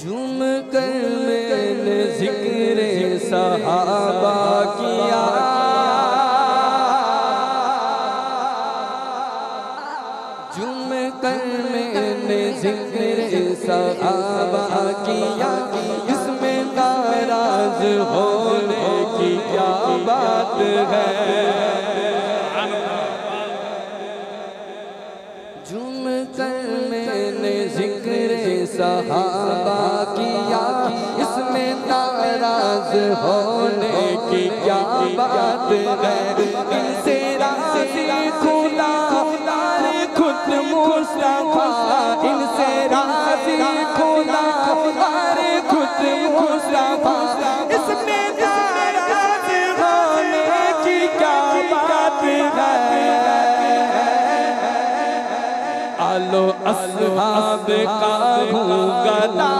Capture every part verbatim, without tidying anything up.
झूम कर मैंने ज़िक्र सहाबा किया, झूम कर मैंने ज़िक्र सहाबा किया। इसमें नाराज होने की क्या बात है। झूम कर मैंने ज़िक्र सहाबा किया, इसमें नाराज होने की क्या बात है। इनसे राज़ी खुदा तारे खुद मुस्तफा, इनसे राज़ी खुदा तारे खुद मुस्तफा, इसमें नाराज होने की क्या बात है। आलो अस्हाब का हूँ गदा,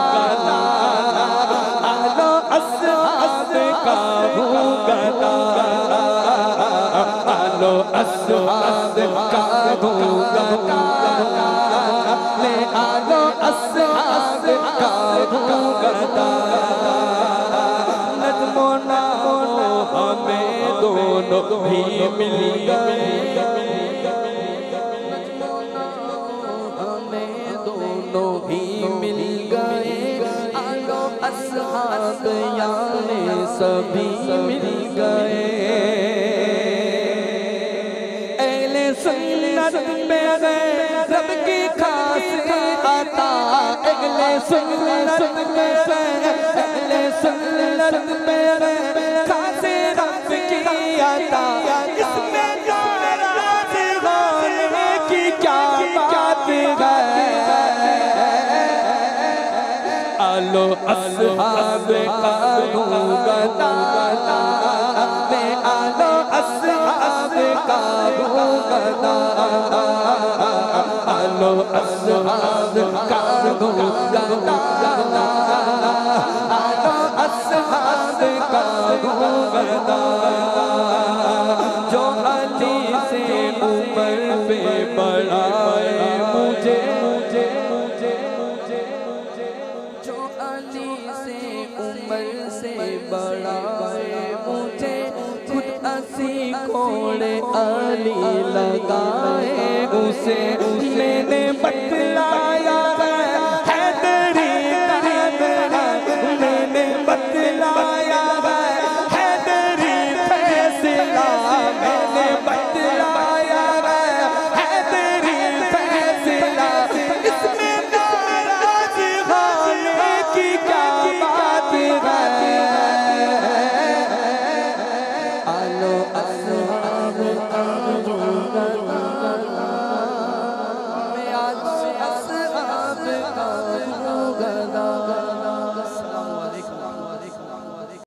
आलो अस्हाब का हूँ गदा, आलो अस्हाब का हूँ गदा, ले आलो अस्हाब का हूँ गदा। नज़्मो नामो हमें दोनों भी मिल गए, ही मिल गए। आलो अस्हाब याने सभी मिल गए। अहले सुन्नत में रब की खास आता, अहले सुन्नत में अहले सुन्नत में खास रब की आता। इसमें नाराज होने की क्या बात है। आलो अस्हाब का हूँ गदा, मैं आलो अस्हाब का हूँ गदा, आलो अस्हाब का हूँ गदा, आलो अस्हाब का हूँ गदा। जो अली से उम्र पे बड़ा है मुझे, मुझे मुझे उम्र से बड़ा है मुझे, खुद असी कोड़े अली लगाए उसे। मैंने बतलाया हैदरी कहना, मैंने बतलाया हैदरी फैसला, मैंने बतलाया हैदरी फैसला। इसमें नाराज होने की क्या बात है। आलो अस्हाब का हूँ गदा,